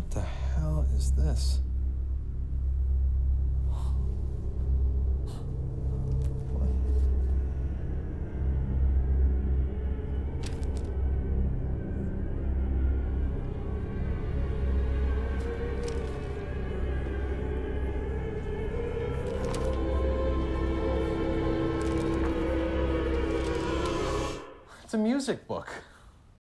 What the hell is this? It's a music book.